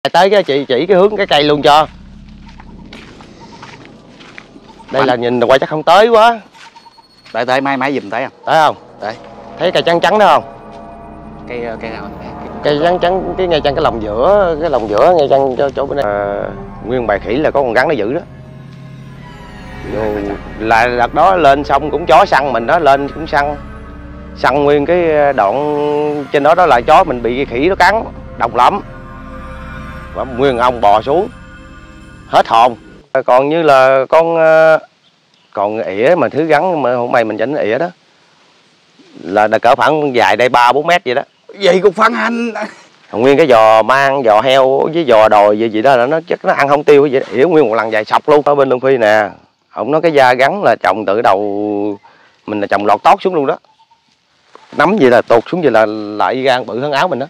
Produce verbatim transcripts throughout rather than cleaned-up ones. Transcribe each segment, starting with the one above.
Tới cái chị chỉ cái hướng cái cây luôn cho. Đây là nhìn qua chắc không tới quá. Tới tới máy máy dùm tới không? Tới không? Tới. Thấy cây trắng trắng đó không? Cây cây nào? Cây trắng trắng cái ngay chân cái lòng giữa, cái lòng giữa ngay chân cho chỗ bên đây. À, nguyên bầy khỉ là có con rắn nó giữ đó. Rồi, là đợt đó lên xong cũng chó săn mình đó, lên cũng săn. Săn nguyên cái đoạn trên đó đó là chó mình bị khỉ nó cắn, độc lắm. Và nguyên ông bò xuống hết hồn. Còn như là con còn ỉa mà thứ gắn mà hôm nay mình chỉnh ỉa đó là là cỡ khoảng dài đây ba bốn mét vậy đó. Vậy cũng phân anh. Nguyên cái giò mang, giò heo với giò đồi gì gì đó là nó chắc nó ăn không tiêu vậy. Ỉa nguyên một lần dài sọc luôn. Ở bên Lương Phi nè, ông nói cái da gắn là trồng từ đầu mình là trồng lọt tót xuống luôn đó. Nắm vậy là tụt xuống vậy là lại gan bự hơn áo mình đó.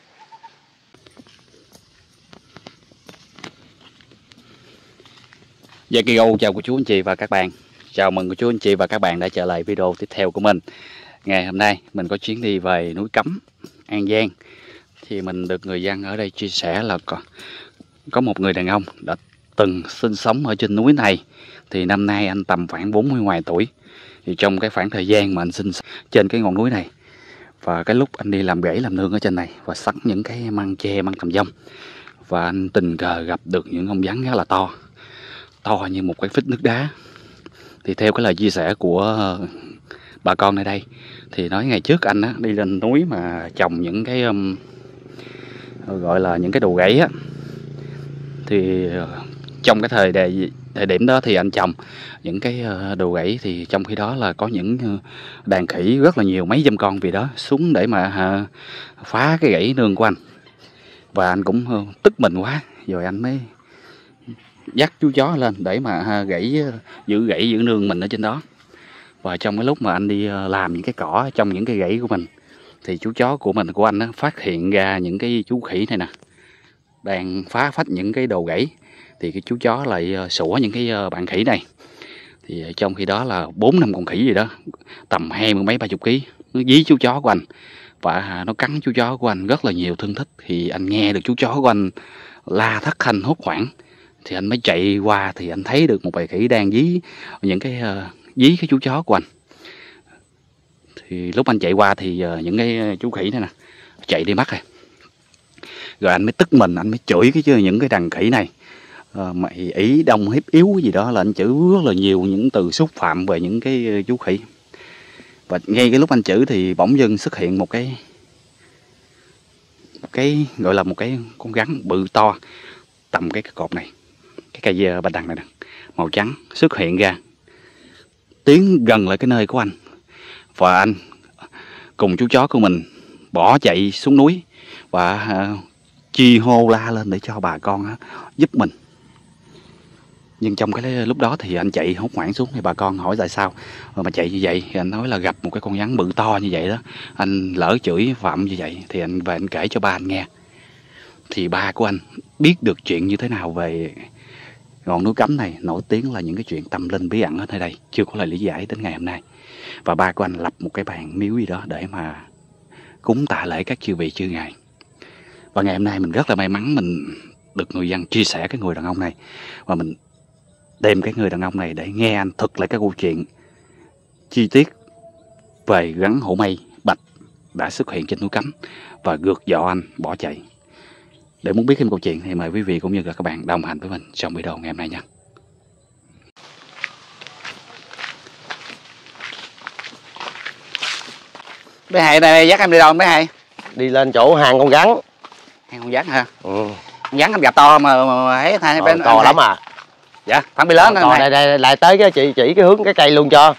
Dạ, Kigo chào cô chú anh chị và các bạn. Chào mừng cô chú anh chị và các bạn đã trở lại video tiếp theo của mình. Ngày hôm nay mình có chuyến đi về núi Cấm, An Giang. Thì mình được người dân ở đây chia sẻ là có, có một người đàn ông đã từng sinh sống ở trên núi này. Thì năm nay anh tầm khoảng bốn mươi ngoài tuổi. Thì trong cái khoảng thời gian mà anh sinh trên cái ngọn núi này, và cái lúc anh đi làm rẫy làm nương ở trên này và sắn những cái măng tre, măng tầm dông, và anh tình cờ gặp được những ông rắn rất là to, to như một cái phích nước đá. Thì theo cái lời chia sẻ của bà con ở đây thì nói ngày trước anh á, đi lên núi mà trồng những cái um, gọi là những cái đồ rẫy á, thì trong cái thời đề, thời điểm đó thì anh trồng những cái đồ rẫy, thì trong khi đó là có những đàn khỉ rất là nhiều, mấy trăm con vì đó xuống để mà phá cái rẫy nương của anh. Và anh cũng tức mình quá, rồi anh mới dắt chú chó lên để mà gãy giữ gãy giữ nương mình ở trên đó. Và trong cái lúc mà anh đi làm những cái cỏ trong những cái rẫy của mình, thì chú chó của mình của anh á, phát hiện ra những cái chú khỉ này nè đang phá phách những cái đồ rẫy. Thì cái chú chó lại sủa những cái bạn khỉ này. Thì trong khi đó là bốn năm con khỉ gì đó tầm hai mươi mấy ba chục ký nó dí chú chó của anh, và nó cắn chú chó của anh rất là nhiều thương tích. Thì anh nghe được chú chó của anh la thất thanh hốt hoảng, thì anh mới chạy qua, thì anh thấy được một bầy khỉ đang dí những cái uh, dí cái chú chó của anh. Thì lúc anh chạy qua thì uh, những cái chú khỉ này nè chạy đi mất rồi. Rồi anh mới tức mình, anh mới chửi cái chứ những cái đàn khỉ này, uh, mày ý đông hiếp yếu gì đó, là anh chửi rất là nhiều những từ xúc phạm về những cái chú khỉ. Và ngay cái lúc anh chửi thì bỗng dưng xuất hiện một cái một cái gọi là một cái con rắn bự to tầm cái cột này, cái cây bạch đằng này nè, màu trắng xuất hiện ra, tiến gần lại cái nơi của anh. Và anh cùng chú chó của mình bỏ chạy xuống núi và uh, chi hô la lên để cho bà con uh, giúp mình. Nhưng trong cái lúc đó thì anh chạy hốt hoảng xuống, thì bà con hỏi tại sao mà chạy như vậy, thì anh nói là gặp một cái con rắn bự to như vậy đó, anh lỡ chửi phạm như vậy. Thì anh về anh kể cho ba anh nghe. Thì ba của anh biết được chuyện như thế nào về ngọn núi Cấm này, nổi tiếng là những cái chuyện tâm linh bí ẩn ở nơi đây chưa có lời lý giải đến ngày hôm nay. Và ba của anh lập một cái bàn miếu gì đó để mà cúng tạ lễ các chư vị chư ngài. Và ngày hôm nay mình rất là may mắn mình được người dân chia sẻ cái người đàn ông này, và mình đem cái người đàn ông này để nghe anh thuật lại cái câu chuyện chi tiết về rắn hổ mây bạch đã xuất hiện trên núi Cấm và gượt dọ anh bỏ chạy. Để muốn biết thêm câu chuyện thì mời quý vị cũng như là các bạn đồng hành với mình trong video ngày hôm nay nha. Bé Hai đây dắt em đi đâu bé Hai? Đi lên chỗ hang con rắn. Hang con rắn hả? Ừ. Con rắn em gặp to mà, mà thấy hai bên to lắm à. Dạ, thằng bị lớn to, đây, đây lại tới cái chị chỉ cái hướng cái cây luôn cho.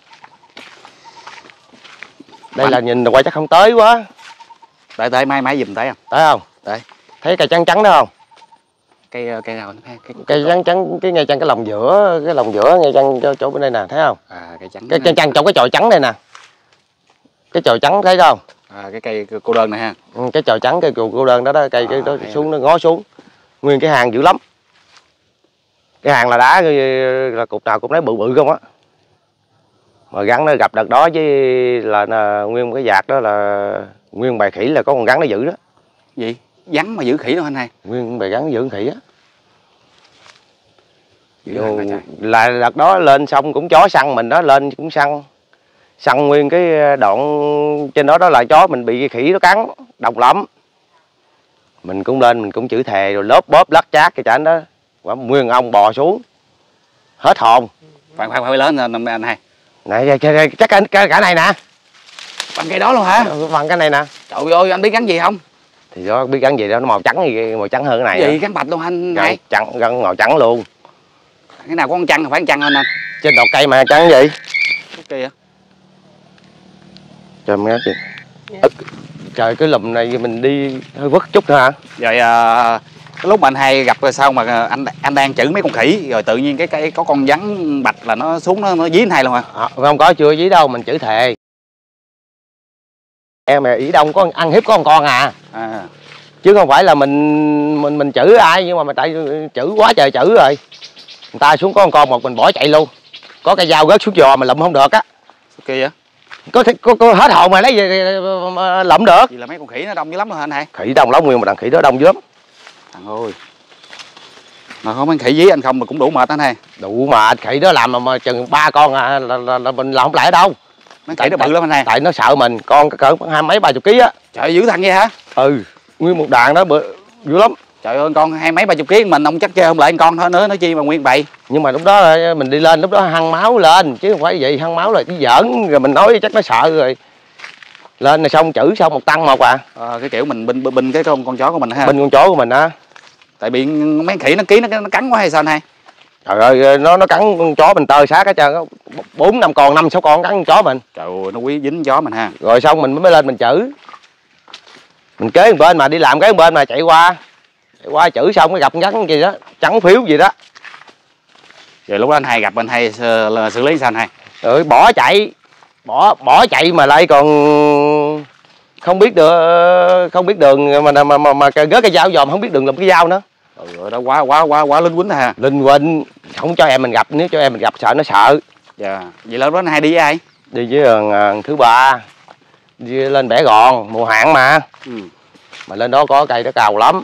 Đây Anh... là nhìn qua chắc không tới quá. Tới tới mai mai dùm tới không? Tới không? Tới. Thấy cây trắng trắng đó không? Cây cây nào? Cái, cái cây trắng trắng cái ngay chân cái lòng giữa, cái lòng giữa ngay chân chỗ, chỗ bên đây nè, thấy không? À, cây trắng. Cái chân chân trong cái chồi trắng này nè. Cái chồi trắng thấy không? À, cái cây cô đơn này ha. Ừ, cái chồi trắng cây cô đơn đó đó, cây à, cái đó xuống nó ngó xuống. Nguyên cái hàng dữ lắm. Cái hàng là đá là cục nào cũng lấy bự bự không á. Mà rắn nó gặp đợt đó với là, là nguyên một cái vạt đó là nguyên bầy khỉ là có con rắn nó giữ đó. Gì? rắn mà giữ khỉ đâu anh hai? Nguyên bầy rắn giữ khỉ á. Vô, là đợt đó lên xong cũng chó săn mình đó, lên cũng săn săn nguyên cái đoạn trên đó đó là chó mình bị khỉ nó cắn độc lắm. Mình cũng lên mình cũng chửi thề rồi lốp bóp lắc chát cái chảnh đó, quả nguyên ông bò xuống hết hồn. Phải phải phải lớn lên anh hai. Này chắc cả, cả, cả này nè. Bằng cây đó luôn hả? Bằng cái này nè. Trời ơi, anh biết gắn gì không? Thì đó biết gắn gì đó, nó màu trắng gì màu trắng hơn cái này. Cái gì gắn bạch luôn anh hai? Trắng gắn màu trắng luôn. Cái nào có con trăng phải con trăng hơn anh? Trên đầu cây mà trắng gì? Cái kia. Trời mẹ chị. Ừ. Trời cái lùm này mình đi hơi vất chút nữa hả? Rồi à, cái lúc mà anh hai gặp rồi sao mà anh anh đang chửi mấy con khỉ rồi tự nhiên cái cái có con rắn bạch là nó xuống nó nó dí anh hai luôn hả? À, không có chưa dí đâu, mình chửi thề. Em mà ý đông có ăn hiếp có con con à. À. Chứ không phải là mình mình mình chửi ai, nhưng mà mình tại chửi quá trời chửi rồi. Người ta xuống có con con một mình bỏ chạy luôn. Có cây dao rớt xuống giò mà lụm không được á. Kia vậy? Có, có, có hết hồn mà lấy gì lụm được. Vì là mấy con khỉ nó đông dữ lắm rồi anh hai. Khỉ đông lắm, nguyên một đàn khỉ đó đông dữ lắm. Thằng ơi. Mà không mấy khỉ dí anh không mà cũng đủ mệt anh hai. Đủ mệt, khỉ đó làm mà, mà chừng ba con à, là, là, là mình làm không lại đâu. Mấy khỉ nó bự lắm anh hai. Tại nó sợ mình, con cỡ hai mấy ba chục ký á. Trời dữ thằng vậy hả? Ừ, nguyên một đàn đó bự dữ lắm. Trời ơi con hai mấy ba chục ký mình ông chắc chơi không lại con thôi nữa, nói chi mà nguyên bầy. Nhưng mà lúc đó mình đi lên lúc đó hăng máu lên chứ không phải vậy, hăng máu là chỉ giỡn rồi mình nói chắc nó sợ rồi. Lên rồi xong chửi xong một tăng một à. À, cái kiểu mình binh binh cái con con chó của mình ha. Binh con chó của mình á. Tại bị mấy khỉ nó ký nó, nó cắn quá hay sao anh hai? Trời ơi nó nó cắn con chó mình tơi xác hết trơn, bốn năm con năm sáu con cắn con chó mình. Trời ơi nó quý dính chó mình ha. Rồi xong mình mới lên mình chửi. Mình kế một bên mà đi làm cái bên mà chạy qua. Chạy qua chửi xong cái gặp con rắn gì đó, trắng phiếu gì đó. Rồi lúc đó anh hai gặp anh hai xử lý sao anh hai? Rồi bỏ chạy. Bỏ bỏ chạy mà lại còn không biết được không biết đường mà mà mà, mà gớt cái dao dòm không biết đường làm cái dao nữa. Rồi đó quá quá quá quá linh quýnh ha. Linh quỳnh không cho em mình gặp, nếu cho em mình gặp sợ nó sợ. Dạ. Vậy lúc đó anh hai đi với ai? Đi với uh, thứ ba. Đi lên Bẻ Gòn mùa hạn mà. Ừ. Mà lên đó có cây đó cao lắm.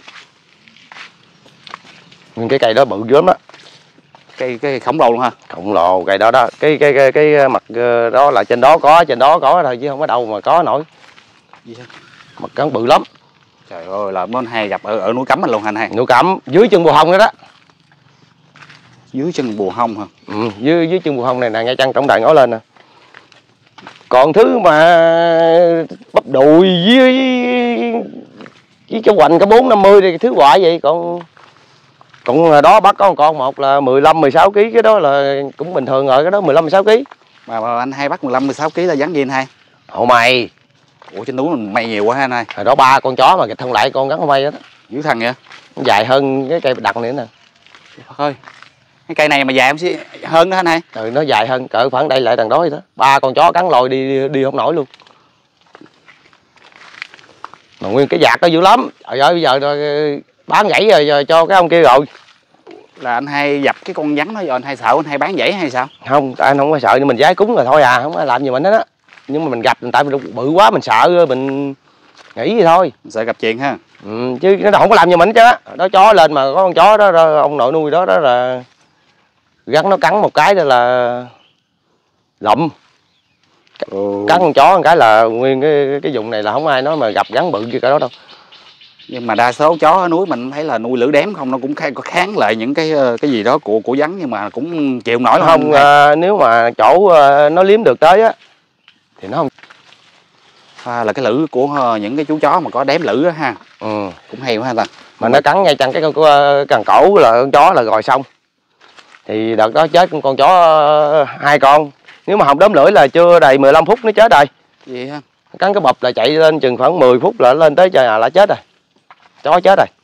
Nhưng cái cây đó bự dữ lắm đó. Cây cái khổng lồ luôn ha. Khổng lồ cây đó đó. Cái cái cái cái mặt đó là trên đó có, trên đó có thôi chứ không có đâu mà có nổi. Gì sao? Mặt cắn bự lắm. Trời ơi là anh hai gặp ở, ở núi Cấm anh luôn anh hai. Núi Cấm dưới chân Bù Hông đó đó. Dưới chân Bù Hông hả? Ừ, dưới dưới chân Bù Hông này nè, ngay chân trọng đại ngó lên nè. Còn thứ mà bắp đùi với với cái hoành cái bốn năm mươi thì thứ quả vậy, còn còn đó bắt có một con một là mười lăm mười sáu ký, cái đó là cũng bình thường rồi, cái đó mười lăm mười sáu ký. Mà, mà anh hai bắt mười lăm mười sáu ký là dán gì anh hai? Hậu mày. Ủa trên núi mình may nhiều quá ha anh hai. Hồi đó ba con chó mà thông lại con gắn hậu mày đó. Dữ thằng vậy. Nó dài hơn cái cây đặc này nữa nè. Thôi. Cái cây này mà dài không hơn nữa anh hai. Ừ, nó dài hơn cỡ khoảng đây lại đằng đó vậy đó. Ba con chó cắn lôi đi, đi đi không nổi luôn. Mà nguyên cái vạt đó dữ lắm. Trời ơi bây giờ bán gãy rồi, rồi cho cái ông kia rồi. Là anh hai dập cái con rắn đó rồi anh hai sợ anh hai bán gãy hay sao? Không, anh không có sợ, nhưng mình giái cúng rồi thôi à, không có làm gì mình hết á. Nhưng mà mình gặp tại mình bự quá mình sợ mình nghĩ vậy thôi. Mình sợ gặp chuyện ha. Ừ, chứ nó không có làm gì mình chứ. Đó chó lên mà có con chó đó, đó ông nội nuôi đó đó là rắn nó cắn một cái đó là lụm. Ừ. Cắn con chó một cái là nguyên cái cái vùng này là không ai nói mà gặp rắn bự như cái đó đâu. Nhưng mà đa số chó ở núi mình thấy là nuôi lưỡi đếm không, nó cũng kháng, có kháng lại những cái cái gì đó của của rắn, nhưng mà cũng chịu nổi không. Không à, nếu mà chỗ à, nó liếm được tới á thì nó không. À, là cái lưỡi của những cái chú chó mà có đếm lưỡi á ha. Ừ. Cũng hay quá ha ta. Mà nó cắn ngay chân cái con cần cổ là con chó là rồi xong. Thì đợt đó chết con, con chó hai con. Nếu mà không đốm lưỡi là chưa đầy mười lăm phút nó chết rồi. Gì ha? Cắn cái bập là chạy lên chừng khoảng mười phút là lên tới nhà là chết rồi. Chó chết rồi.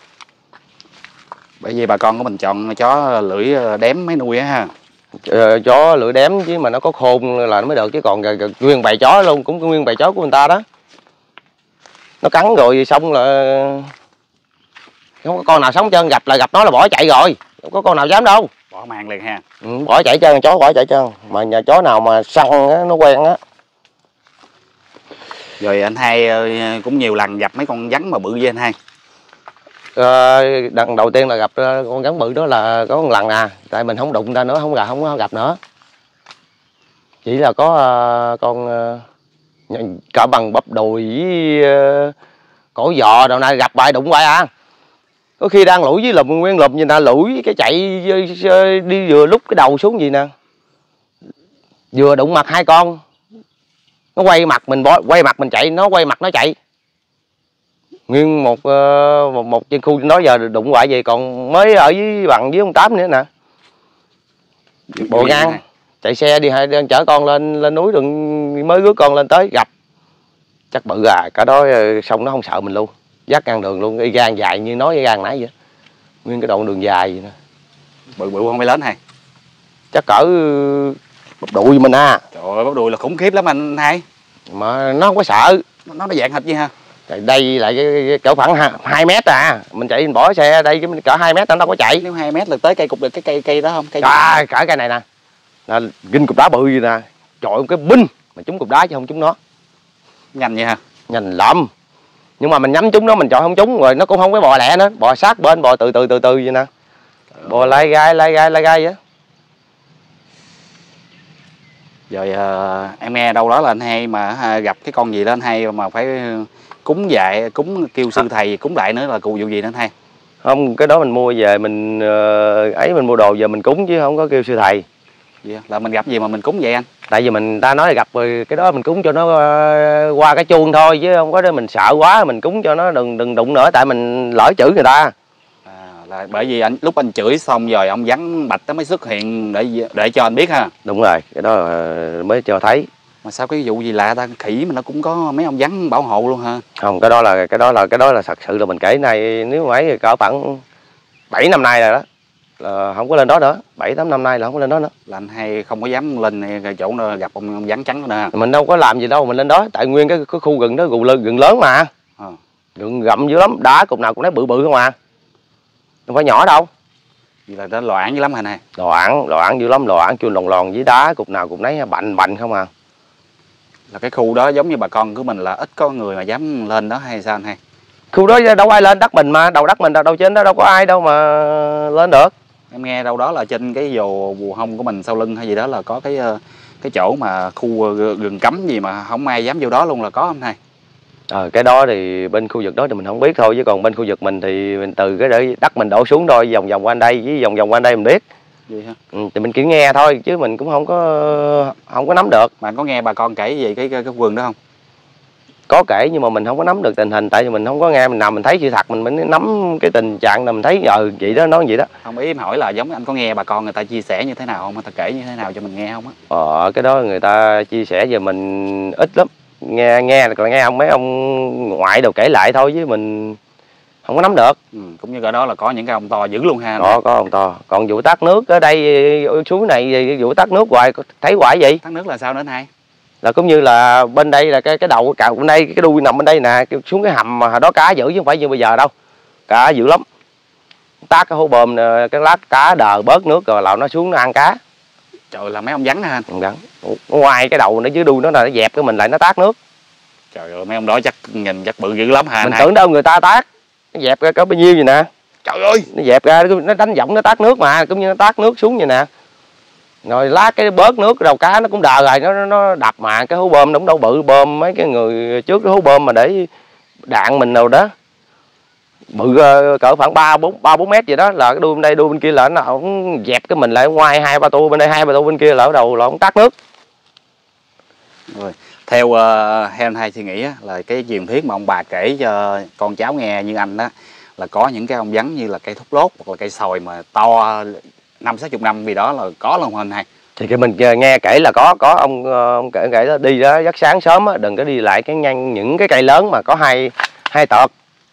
Bởi vì bà con của mình chọn chó lưỡi đếm mới nuôi á ha. Ờ, chó lưỡi đếm chứ mà nó có khôn là nó mới được, chứ còn nguyên bầy chó luôn cũng nguyên bầy chó của người ta đó. Nó cắn rồi xong là không có con nào sống trơn, gặp là gặp nó là bỏ chạy rồi, không có con nào dám đâu. Bỏ mang liền ha. Ừ, bỏ chạy trơn, chó bỏ chạy trơn. Mà nhà chó nào mà săn á, nó quen á. Rồi anh hai cũng nhiều lần gặp mấy con rắn mà bự với anh hai. uh, đằng đầu tiên là gặp uh, con rắn bự đó là có một lần à, tại mình không đụng ra nữa, không gặp không có gặp nữa, chỉ là có uh, con uh, cỡ bằng bắp đùi với uh, cổ giò đầu này gặp bài đụng bài à. Có khi đang lủi với lùm nguyên lùm như ta lủi cái chạy đi vừa lúc cái đầu xuống gì nè, vừa đụng mặt hai con, nó quay mặt mình bỏ, quay mặt mình chạy, nó quay mặt nó chạy nguyên một uh, một, một trên khu đó giờ đụng hoài vậy, còn mới ở với bằng với ông Tám nữa nè, bộ ngang chạy xe đi, đang chở con lên lên núi đừng mới rước con lên tới gặp chắc bự à, cả đó xong nó không sợ mình luôn, dắt ngang đường luôn, y gan dài như nói y gan nãy vậy, nguyên cái đoạn đường dài vậy nè. Bự bự không phải lớn hay chắc cỡ bắp đùi mình à. Trời ơi, bắp đùi là khủng khiếp lắm anh hai, mà nó không có sợ, nó nó dạng thịt gì ha. Đây lại cỡ khoảng hai mét à, mình chạy mình bỏ xe đây cỡ hai mét nó đâu có chạy. Nếu hai mét là tới cây cục được cái cây cây đó không? Cây à, cỡ cây này nè, là ginh cục đá bự gì nè, chọi cái binh mà trúng cục đá chứ không trúng nó. Nhanh vậy ha? Nhanh lắm, nhưng mà mình nhắm trúng nó mình chọi không trúng, rồi nó cũng không có bò lẹ nữa, bò sát bên, bò từ từ từ từ vậy nè, bò lai gai lai gai lai gai vậy. Rồi uh, em nghe đâu đó là anh hay mà uh, gặp cái con gì đó anh hay mà phải cúng dạy, cúng kêu sư thầy cúng lại nữa là cụ vụ gì đó anh hay? Không, cái đó mình mua về mình uh, ấy mình mua đồ về mình cúng chứ không có kêu sư thầy. Vậy là mình gặp gì mà mình cúng vậy anh? Tại vì mình ta nói là gặp rồi cái đó mình cúng cho nó uh, qua cái chuông thôi, chứ không có để mình sợ quá mình cúng cho nó đừng đừng đụng nữa, tại mình lỡ chửi người ta. À, là bởi vì anh lúc anh chửi xong rồi ông vắn bạch nó mới xuất hiện để để cho anh biết ha. Đúng rồi, cái đó mới cho thấy. Mà sao cái vụ gì lạ ta, khỉ mà nó cũng có mấy ông vắn bảo hộ luôn ha? Không, cái đó là cái đó là cái đó là thật sự là mình kể này, nếu mấy cỡ khoảng bảy năm nay rồi đó là không có lên đó nữa, bảy tám năm nay là không có lên đó nữa. Là anh hay không có dám lên cái chỗ nó gặp ông, ông vắn trắng nữa. Mình đâu có làm gì đâu mình lên đó, tại nguyên cái, cái khu rừng đó rừng lớn, rừng lớn mà. À. Rừng rậm dữ lắm, đá cục nào cũng thấy bự bự không à, không phải nhỏ đâu. Vậy là nó loạn dữ lắm hả này? Loạn, loạn dữ lắm, loạn chui lòn lòn với đá cục nào cũng thấy bành bành không à. Là cái khu đó giống như bà con của mình là ít có người mà dám lên đó hay sao anh hay? Khu đó đâu ai lên, đất mình mà, đầu đất mình đâu trên đó đâu có ai đâu mà lên được. Em nghe đâu đó là trên cái vồ bù hông của mình sau lưng hay gì đó là có cái cái chỗ mà khu rừng cấm gì mà không ai dám vô đó luôn, là có không này? Ờ, cái đó thì bên khu vực đó thì mình không biết thôi, chứ còn bên khu vực mình thì mình từ cái đất mình đổ xuống thôi, vòng vòng quanh đây với vòng vòng quanh đây mình biết. Vậy hả? Ừ, thì mình chỉ nghe thôi chứ mình cũng không có không có nắm được. Mà anh có nghe bà con kể gì cái cái, cái vườn đó không? Có kể nhưng mà mình không có nắm được tình hình, tại vì mình không có nghe, mình nào mình thấy sự thật mình mới nắm cái tình trạng là mình thấy ờ vậy đó, nói vậy đó. Không, ý em hỏi là giống anh có nghe bà con người ta chia sẻ như thế nào không, người ta kể như thế nào cho mình nghe không á? Ờ, cái đó người ta chia sẻ về mình ít lắm, nghe nghe còn nghe ông mấy ông ngoại đều kể lại thôi chứ mình không có nắm được. Ừ, cũng như ở đó là có những cái ông to dữ luôn ha. Có, có ông to. Còn vụ tát nước ở đây xuống này, vụ tát nước hoài thấy hoài gì? Tát nước là sao nữa anh hai? Là cũng như là bên đây là cái cái đầu cào bên đây, cái đuôi nằm bên đây nè, xuống cái hầm mà đó cá dữ chứ không phải như bây giờ đâu. Cá dữ lắm. Tát cái hố bơm cái lát cá đờ bớt nước rồi là nó xuống nó ăn cá. Trời, là mấy ông vắn ha. Ông vắn. Ngoài cái đầu nó dưới đuôi nó là nó dẹp cái mình lại nó tát nước. Trời ơi, mấy ông đó chắc nhìn chắc bự dữ lắm ha. Mình tưởng đâu người ta tát. Nó dẹp ra có bao nhiêu vậy nè. Trời ơi, nó dẹp ra nó đánh giọng nó tát nước mà, cũng như nó tát nước xuống vậy nè. Rồi lát cái bớt nước đầu cá nó cũng đờ rồi, nó nó đập mà cái hố bơm nó cũng đâu bự, bơm mấy cái người trước cái hố bơm mà để đạn mình đâu đó. Bự cỡ khoảng ba bốn ba bốn mét vậy đó, là cái đuôi bên đây đuôi bên kia là nó ổng dẹp cái mình lại ngoài hai ba tô bên đây, hai ba tô bên kia là ở đầu là ổng tát nước. Rồi, theo uh, theo anh hai suy nghĩ á, là cái truyền thuyết mà ông bà kể cho con cháu nghe như anh đó là có những cái ông vắn như là cây thốt lốt hoặc là cây sồi mà to năm sáu chục năm vì đó là có luôn hình hay? Thì cái mình nghe kể là có có ông ông kể kể đó, đi đó rất sáng sớm á, đừng có đi lại cái nhanh những cái cây lớn mà có hai hai tợt.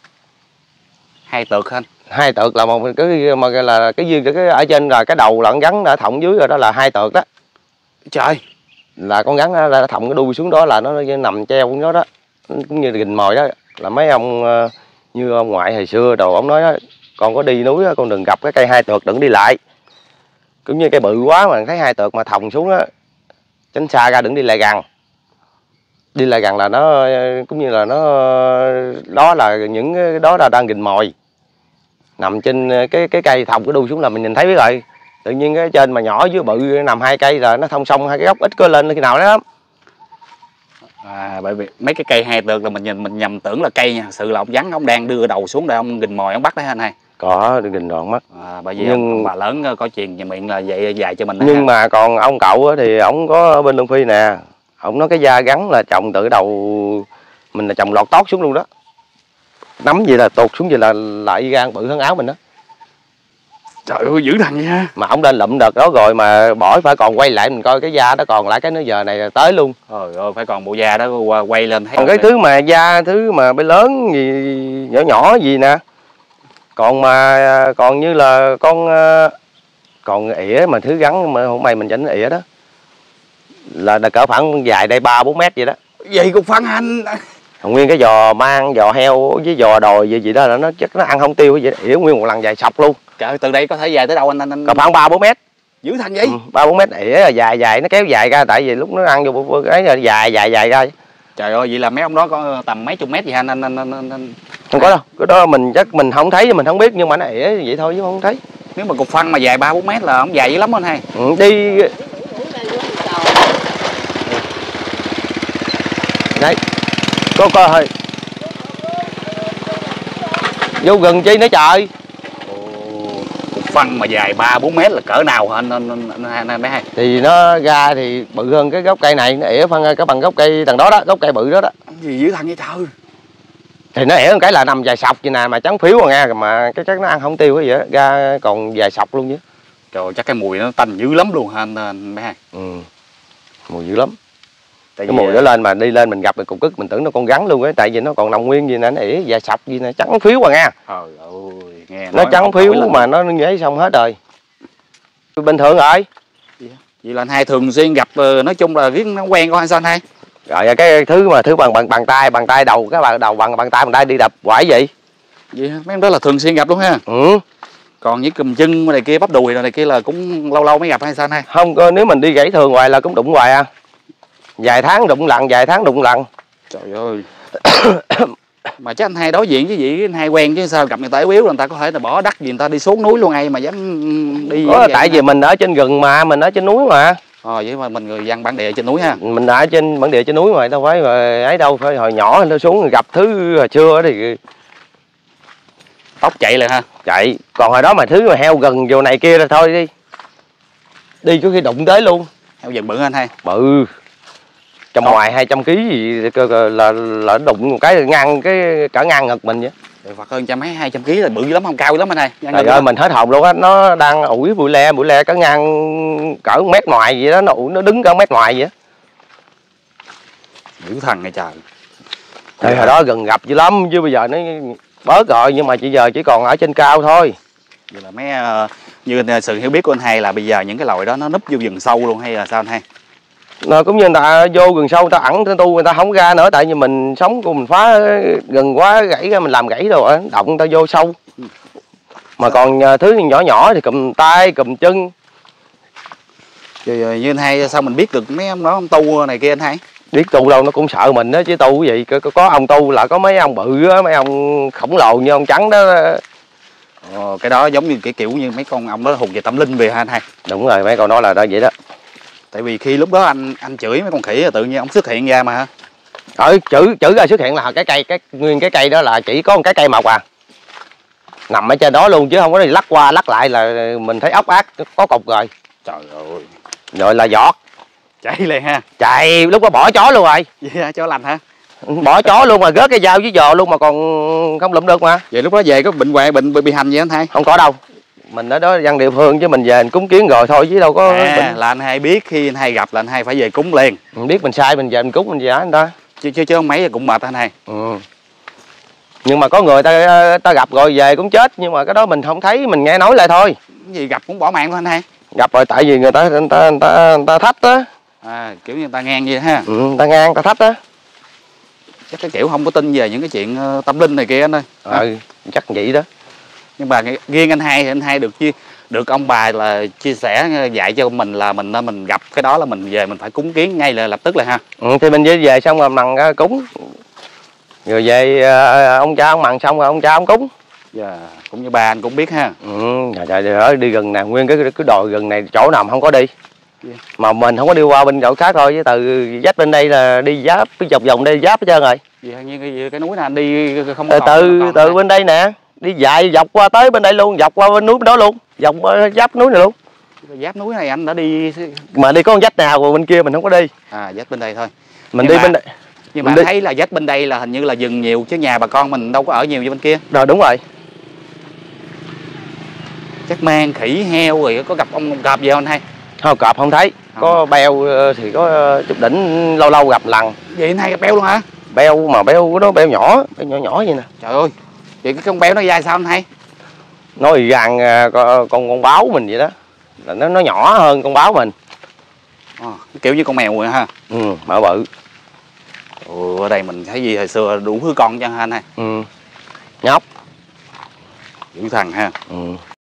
Hai tợt anh? Hai tợt là một cái mà là cái duyên cái ở trên là cái đầu là con rắn đã thọng dưới rồi đó, là hai tợt đó. Trời, là con rắn đó, là thọng cái đuôi xuống đó là nó nằm treo xuống đó đó, cũng như là gình mồi đó. Là mấy ông như ông ngoại hồi xưa đồ ông nói đó, con có đi núi đó, con đừng gặp cái cây hai tợt đừng đi lại, cũng như cây bự quá mà thấy hai tợt mà thòng xuống á, tránh xa ra đừng đi lại gần. Đi lại gần là nó cũng như là nó đó là những cái đó là đang gình mồi, nằm trên cái cái cây thòng cái đu xuống là mình nhìn thấy biết rồi. Tự nhiên cái trên mà nhỏ dưới bự nằm hai cây là nó thông song hai cái gốc ít có lên khi nào đó lắm. À, bởi vì mấy cái cây hai tược là mình nhìn mình nhầm tưởng là cây nha, sự là ông vắng ông đang đưa đầu xuống để ông gình mồi ông bắt đấy anh hai. Có gình đòn mắt. À, bởi vì nhưng ông bà lớn có chuyện nhà miệng là vậy dài cho mình. Nhưng ha. Mà còn ông cậu thì ông có bên Lương Phi nè, ông nói cái da gắn là trồng từ đầu mình là trồng lọt tót xuống luôn đó, nắm vậy là tuột xuống vậy là lại gan bự hơn áo mình đó. Trời ơi dữ thằng vậy ha. Mà ông lên lụm đợt đó rồi mà bỏ phải còn quay lại mình coi cái da đó còn lại cái nữa giờ này là tới luôn. Trời ơi phải còn bộ da đó quay lên thấy. Còn cái này. Thứ mà da thứ mà bé lớn gì nhỏ nhỏ gì nè. Còn mà còn như là con còn ỉa mà thứ gắn mà hôm nay mình chỉnh ỉa đó là là cỡ khoảng dài đây ba bốn mét vậy đó. Vậy cũng phân anh. Nguyên cái giò mang giò heo với giò đồi gì gì đó là nó chắc nó ăn không tiêu vậy, ỉa nguyên một lần dài sọc luôn. Trời, từ đây có thể dài tới đâu anh anh? anh... Còn khoảng ba bốn mét. Dữ thành vậy? Ba bốn mét ỉa dài dài nó kéo dài ra, tại vì lúc nó ăn vô cái dài dài dài ra. Trời ơi vậy là mấy ông đó có tầm mấy chục mét gì anh anh anh anh, anh... Không có đâu, cái đó mình chắc mình không thấy mình không biết, nhưng mà nó ỉa vậy thôi chứ không thấy. Nếu mà cục phân mà dài ba bốn mét là ông dài dữ lắm anh hai. Ừ, đi đấy có coi hơi vô gần chi nữa trời. Cục phân mà dài ba bốn mét là cỡ nào hả anh anh anh, anh, anh, anh thì nó ra thì bự hơn cái gốc cây này, nó ỉa phân cái bằng gốc cây đằng đó đó, gốc cây bự đó đó. Gì dữ thằng vậy trời. Thì nó ỉa một cái là nằm dài sọc vậy nè, mà trắng phiếu à nghe, mà cái chắc nó ăn không tiêu cái vậy đó, ra còn dài sọc luôn chứ. Trời chắc cái mùi nó tanh dữ lắm luôn hả anh anh mấy hai. Ừ. Mùi dữ lắm. Tại cái mùi đó lên mà đi lên mình gặp mình cục cức mình tưởng nó con rắn luôn á, tại vì nó còn nằm nguyên gì nè, nó ỉa dài sọc gì nè, trắng phiếu à nghe. Trời ơi nghe nó trắng phiếu mà nó nhảy xong hết rồi. Bình thường rồi. Vậy là anh hai thường xuyên gặp, nói chung là riết nó quen con anh sao anh hai? Rồi cái thứ mà thứ bằng bằng bằng tay bằng tay đầu cái bàn đầu bằng bằng tay bằng tay đi đập quải vậy. Vậy mấy em đó là thường xuyên gặp luôn ha. Ừ. Còn những cùm chân này kia bắp đùi này kia là cũng lâu lâu mới gặp hay sao anh hai? Không, nếu mình đi gãy thường hoài là cũng đụng hoài à. Vài tháng đụng lần, vài tháng đụng lần. Trời ơi. Mà chắc anh hai đối diện với vậy anh hai quen chứ sao, gặp người ta yếu yếu là người ta có thể là bỏ đất gì người ta đi xuống núi luôn ai mà dám đi. Có, tại vì mình ở trên rừng mà, mình ở trên núi mà. Ờ vậy mà mình người dân bản địa trên núi ha. Mình ở trên bản địa trên núi mà đâu phải rồi ấy đâu, phải hồi nhỏ nó xuống gặp thứ hồi xưa thì tóc chạyเลยha. Chạy, còn hồi đó mà thứ mà heo gần vô này kia là thôi đi. Đi có khi đụng tới luôn. Heo rừng bự anh hai. Bự. Trong Đó. Ngoài hai trăm ký gì là là đụng một cái ngang cái cả ngang ngực mình vậy. Rồi hoặc hơn trăm mấy hai trăm ký là bự lắm, không cao lắm anh hai. Trời ơi mình hết hồn luôn á, nó đang ủi bụi le, bụi le cả ngang cỡ một mét ngoài vậy đó, nó ủi nó đứng cỡ mét ngoài vậy á. Dữ thần này trời. Thì hồi đó gần gặp dữ lắm chứ bây giờ nó bớt rồi, nhưng mà chỉ giờ chỉ còn ở trên cao thôi. Vậy là mấy uh, như sự hiểu biết của anh hai là bây giờ những cái loài đó nó núp vô rừng sâu luôn hay là sao anh hai? Nó cũng như người ta vô rừng sâu người ta ẩn tu người ta không ra nữa, tại vì mình sống của mình phá gần quá gãy ra mình làm gãy rồi động người ta vô sâu. Mà còn thứ nhỏ nhỏ thì cụm tay cụm chân. Rồi như anh hai sao mình biết được mấy ông đó ông tu này kia anh hai? Biết tu đâu nó cũng sợ mình đó chứ, tu cái gì có, có ông tu là có mấy ông bự á, mấy ông khổng lồ như ông Trắng đó. Ờ, cái đó giống như cái kiểu như mấy con ông đó hùng về tâm linh về ha anh hai. Đúng rồi, mấy con đó là đó vậy đó. Tại vì khi lúc đó anh anh chửi mấy con khỉ là tự nhiên ông xuất hiện ra mà ha. Ờ, chửi chửi ra xuất hiện là cái cây cái nguyên cái cây đó là chỉ có một cái cây mọc à, nằm ở trên đó luôn chứ không có đi lắc qua lắc lại là mình thấy ốc ác có cục rồi. Trời ơi. Rồi là giọt Chạy liền ha. Chạy lúc đó bỏ chó luôn rồi. Vậy hả, chó lành hả? Bỏ chó luôn mà gớt cái dao với giò luôn mà còn không lụm được mà. Vậy lúc đó về có bệnh hoạn bệnh bị hành gì anh hai? Không có đâu, mình ở đó dân địa phương chứ mình về mình cúng kiến rồi thôi chứ đâu có. À, bệnh. là anh hai biết khi anh hai gặp là anh hai phải về cúng liền. Mình biết mình sai mình về mình cúng mình về anh ta. Chứ chứ chứ không mấy cũng mệt anh hai. Ừ. Nhưng mà có người ta ta gặp rồi về cũng chết, nhưng mà cái đó mình không thấy, mình nghe nói lại thôi. Cái gì gặp cũng bỏ mạng thôi anh hai. Gặp rồi tại vì người ta người ta người ta, người ta thách á. À, kiểu như người ta ngang vậy ha. Ừ, người ta ngang người ta thách á. Chắc cái kiểu không có tin về những cái chuyện tâm linh này kia anh ơi. Ừ, chắc vậy đó. Nhưng mà riêng anh hai thì anh hai được chia được ông bà là chia sẻ dạy cho mình là mình mình gặp cái đó là mình về mình phải cúng kiến ngay là lập tức là ha. Ừ, thì mình về về xong rồi mằng cúng. Rồi về ông cha ông mằng xong rồi ông cha ông cúng. Dạ, cũng như ba anh cũng biết ha. Ừ, trời trời ơi, đi gần nào nguyên cái cái đồi gần này chỗ nào mà không có đi. Yeah. Mà mình không có đi qua bên chỗ khác thôi, chứ từ dắt bên đây là đi giáp cái dọc vòng đây giáp hết trơn rồi. Vậy như cái, cái núi này anh đi không từ còn, từ còn từ bên đây nè, đi dài dọc qua tới bên đây luôn, dọc qua bên núi bên đó luôn, dọc qua giáp núi này luôn. Giáp núi này anh đã đi mà đi có con dách nào, còn bên kia mình không có đi. À, dách bên đây thôi. Mình nhưng đi mà, bên đây. Nhưng mà thấy là dách bên đây là hình như là rừng nhiều, chứ nhà bà con mình đâu có ở nhiều như bên kia. Rồi đúng rồi. Chắc mang khỉ heo rồi có gặp ông cọp gì không anh hay? Không, cọp không thấy. Không. Có beo thì có chút đỉnh lâu lâu gặp lần. Vậy anh hay gặp beo luôn hả? Beo mà beo của nó beo nhỏ, beo nhỏ nhỏ vậy nè. Trời ơi, vậy cái con beo nó dài sao anh hay? Nó gần con con báo mình vậy đó. Là nó nó nhỏ hơn con báo mình. À, kiểu như con mèo vậy ha. Ừ, mỡ bự. Ừ, ở đây mình thấy gì hồi xưa đủ thứ con cho anh hay. Ừ. Nhóc. Dữ thằng ha. Ừ.